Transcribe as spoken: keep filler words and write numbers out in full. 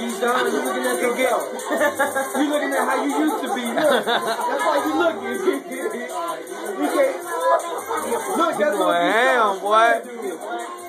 Keyshawn, you looking at yourself. You looking at how you used to be. Look, that's why you looking. You can't. Look, that's boy, what you damn, boy.